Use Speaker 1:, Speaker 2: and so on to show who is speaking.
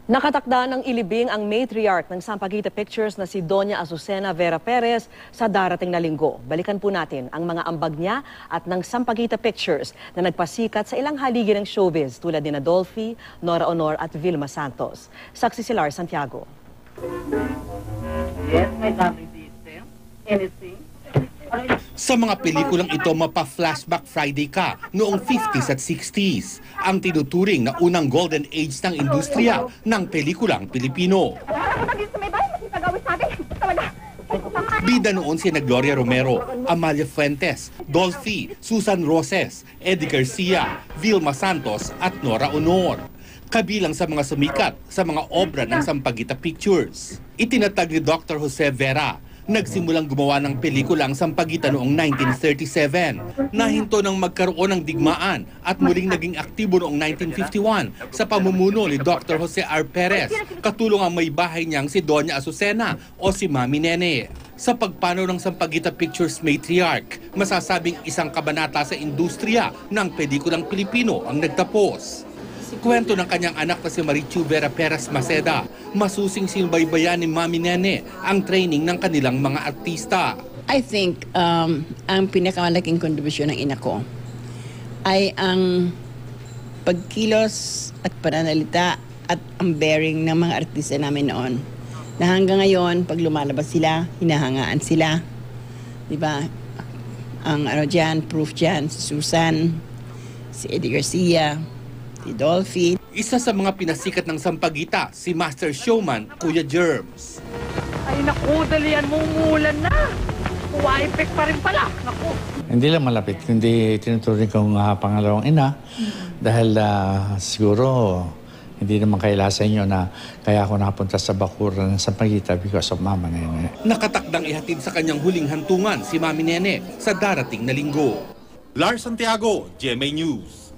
Speaker 1: Nakatakda ng ilibing ang matriarch ng Sampaguita Pictures na si Doña Azucena Vera Perez sa darating na linggo. Balikan po natin ang mga ambag niya at ng Sampaguita Pictures na nagpasikat sa ilang haligi ng showbiz tulad ni Dolphy, Nora Honor at Vilma Santos. Saksi si Lar Santiago.
Speaker 2: Yes, my lovely sister. Anything?
Speaker 3: Sa mga pelikulang ito, mapa-flashback Friday ka noong 50s at 60s, ang tinuturing na unang golden age ng industriya ng pelikulang Pilipino. Bida noon sina Gloria Romero, Amalia Fuentes, Dolphy, Susan Roses, Eddie Garcia, Vilma Santos at Nora Honor. Kabilang sa mga sumikat sa mga obra ng Sampaguita Pictures. Itinatag ni Dr. Jose Vera, nagsimulang gumawa ng pelikula ang Sampaguita noong 1937. Nahinto nang magkaroon ng digmaan at muling naging aktibo noong 1951 sa pamumuno ni Dr. Jose R. Perez, katulong ang may bahay niyang si Doña Azucena o si Mami Nene. Sa pagpanaw ng Sampaguita Pictures matriarch, masasabing isang kabanata sa industriya ng pelikulang Pilipino ang nagtapos. Kwento ng kanyang anak na si Marichu Vera Perez Maceda, masusing sinubaybayan ni Mami Nene ang training ng kanilang mga artista.
Speaker 4: I think ang pinakamalaking kontribusyon ng ina ko ay ang pagkilos at pananalita at ang bearing ng mga artista namin noon. Na hanggang ngayon, pag lumalabas sila, hinahangaan sila. Diba? Ang ano dyan, proof dyan, si Susan, si Eddie Garcia, si Dolphy.
Speaker 3: Isa sa mga pinasikat ng Sampaguita, si Master Showman, Kuya Germs.
Speaker 2: Ay naku, dalian mo, umulan na. Waipek pa rin pala. Naku.
Speaker 5: Hindi lang malapit, kundi tinuturing kong pangalawang ina. Dahil siguro hindi naman kaila sa inyo na kaya ako napunta sa Bakuran ng Sampaguita because of Mama Nene.
Speaker 3: Nakatakdang ihatid sa kanyang huling hantungan si Mami Nene sa darating na linggo.
Speaker 6: Lar Santiago, GMA News.